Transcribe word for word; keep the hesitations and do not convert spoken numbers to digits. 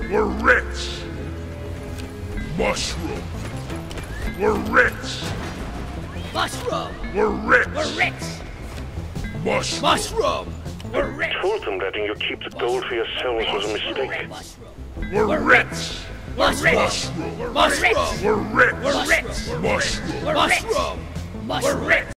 We're rich. Mushroom. We're rich. Mushroom. We're rich. We're rich. Mushroom. Mushroom. We're rich. I told them letting you keep the gold for yourselves was a mistake. We're We're rich. rich. We're rich. Mushroom. Mushroom. We're rich. We're rich. Mushroom. We're rich. Mushroom. We're rich.